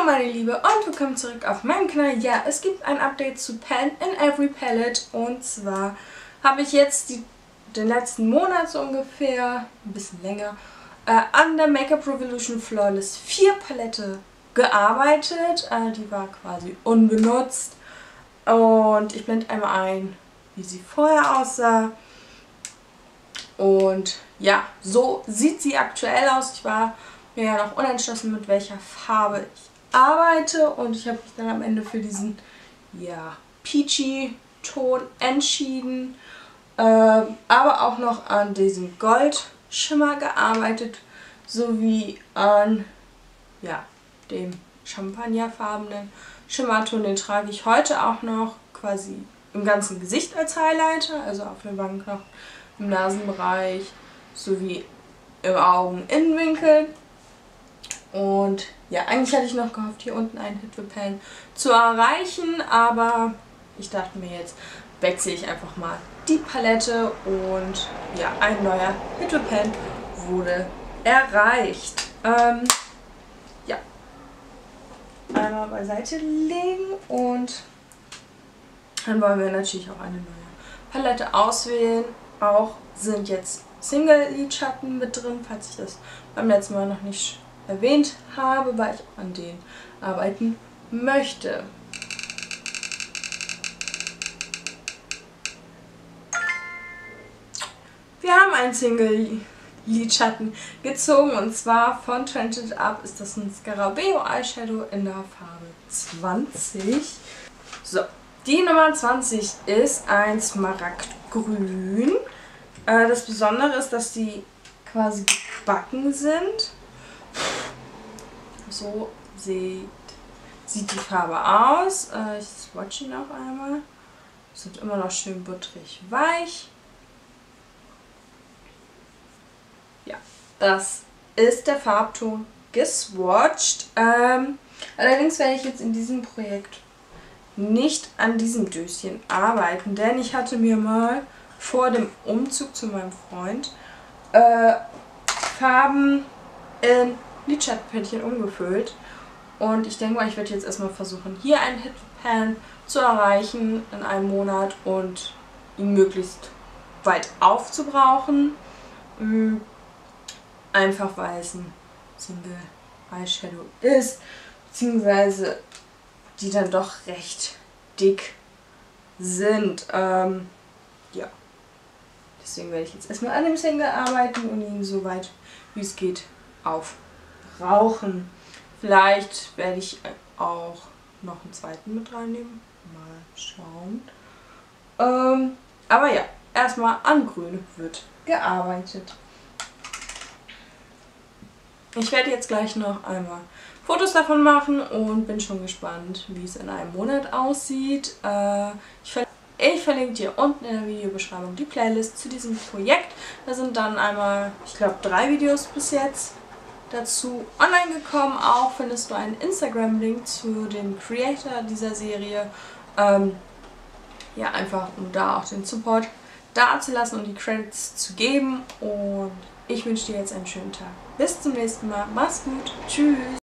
meine Liebe und willkommen zurück auf meinem Kanal. Ja, es gibt ein Update zu Pen in Every Palette und zwar habe ich jetzt den letzten Monat so ungefähr, ein bisschen länger, an der Makeup Revolution Flawless 4 Palette gearbeitet. Die war quasi unbenutzt und ich blende einmal ein, wie sie vorher aussah. Und ja, so sieht sie aktuell aus. Ich war mir ja noch unentschlossen, mit welcher Farbe ich arbeite. Und ich habe mich dann am Ende für diesen, ja, peachy Ton entschieden. Aber auch noch an diesem Goldschimmer gearbeitet. Sowie an, ja, dem champagnerfarbenen Schimmerton. Den trage ich heute auch noch quasi im ganzen Gesicht als Highlighter. Also auf den Wangenknochen, im Nasenbereich sowie im Augeninnenwinkel. Und ja, eigentlich hatte ich noch gehofft, hier unten einen Hit with Pen zu erreichen, aber ich dachte mir, jetzt wechsle ich einfach mal die Palette und ja, ein neuer Hit with Pen wurde erreicht. Ja, einmal beiseite legen und dann wollen wir natürlich auch eine neue Palette auswählen. Auch sind jetzt Single-Lidschatten mit drin, falls ich das beim letzten Mal noch nicht erwähnt habe, weil ich an denen arbeiten möchte. Wir haben einen Single-Lidschatten gezogen und zwar von Trend It Up ist das ein Scarabeo Eyeshadow in der Farbe 20. So, die Nummer 20 ist ein Smaragdgrün. Das Besondere ist, dass die quasi gebacken sind. So sieht die Farbe aus. Ich swatche ihn auch einmal. Sind immer noch schön butterig weich. Ja, das ist der Farbton geswatcht. Allerdings werde ich jetzt in diesem Projekt nicht an diesem Döschen arbeiten, denn ich hatte mir mal vor dem Umzug zu meinem Freund Farben in Lidschattenpänchen umgefüllt. Und ich denke mal, ich werde jetzt erstmal versuchen, hier einen Hit with Pen zu erreichen in einem Monat und ihn möglichst weit aufzubrauchen. Einfach weil es ein Single Eyeshadow ist, beziehungsweise die dann doch recht dick sind. Ja. Deswegen werde ich jetzt erstmal an dem Single arbeiten und ihn so weit wie es geht aufbrauchen. Vielleicht werde ich auch noch einen zweiten mit reinnehmen. Mal schauen. Aber ja, erstmal an Grün wird gearbeitet. Ich werde jetzt gleich noch einmal Fotos davon machen und bin schon gespannt, wie es in einem Monat aussieht. Ich verlinke dir unten in der Videobeschreibung die Playlist zu diesem Projekt. Da sind dann einmal, ich glaube, 3 Videos bis jetzt dazu online gekommen. Auch findest du einen Instagram-Link zu dem Creator dieser Serie. Ja, einfach um da auch den Support dazulassen und die Credits zu geben. Und ich wünsche dir jetzt einen schönen Tag. Bis zum nächsten Mal. Mach's gut. Tschüss.